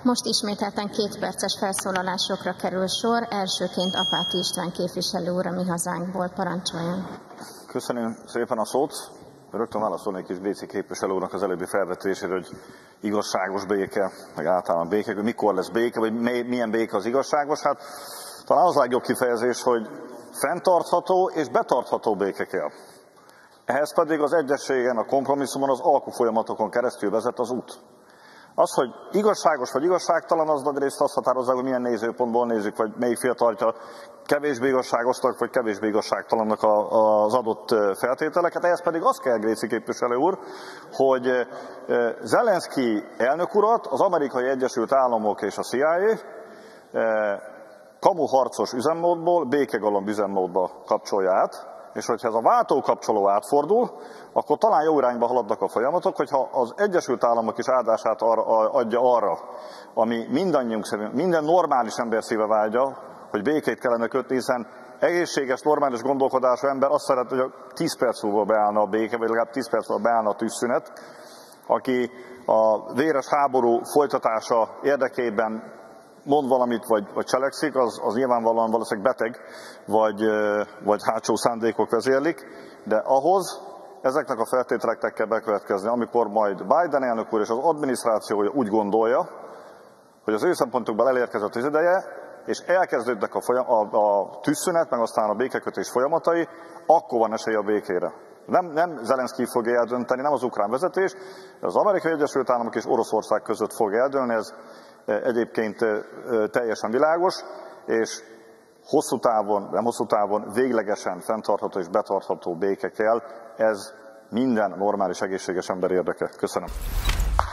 Most ismételten 2 perces felszólalásokra kerül sor. Elsőként Apáti István képviselő úr a Mi Hazánkból, parancsoljon. Köszönöm szépen a szót. Rögtön válaszolnék is Béci képviselő úrnak az előbbi felvetésére, hogy igazságos béke, meg általán béke, hogy mikor lesz béke, vagy milyen béke az igazságos. Hát talán az a legjobb kifejezés, hogy fenntartható és betartható béke kell. Ehhez pedig az egyességen, a kompromisszumon, az alkufolyamatokon keresztül vezet az út. Az, hogy igazságos vagy igazságtalan, az nagyrészt azt határozza, hogy milyen nézőpontból nézzük, vagy melyik fél tartja kevésbé igazságosnak, vagy kevésbé igazságtalannak az adott feltételeket. Ehhez pedig az kell, Gréci képviselő úr, hogy Zelenszky elnök urat az Amerikai Egyesült Államok és a CIA kamuharcos üzemmódból békegalomb üzemmódba kapcsolja át, és hogyha ez a váltókapcsoló átfordul, akkor talán jó irányba haladnak a folyamatok, hogyha az Egyesült Államok is áldását adja arra, ami mindannyiunk szerint, minden normális ember szíve vágya, hogy békét kellene kötni, hiszen egészséges, normális gondolkodású ember azt szeret, hogy 10 perc múlva beállna a béke, vagy legalább 10 perc múlva beállna a tűzszünet, aki a véres háború folytatása érdekében mond valamit, vagy cselekszik, az nyilvánvalóan valószínűleg beteg, vagy hátsó szándékok vezérlik, de ahhoz ezeknek a feltételeknek kell bekövetkezni, amikor majd Biden elnök úr és az adminisztrációja úgy gondolja, hogy az ő szempontokból elérkezett az ideje, és elkezdődnek a tűzszünet, meg aztán a békekötés folyamatai, akkor van esély a békére. Nem Zelenszky fogja eldönteni, nem az ukrán vezetés, de az Amerikai Egyesült Államok és Oroszország között fog eldönteni, ez egyébként teljesen világos, és hosszú távon, nem hosszú távon, véglegesen fenntartható és betartható béke kell, ez minden normális, egészséges ember érdeke. Köszönöm.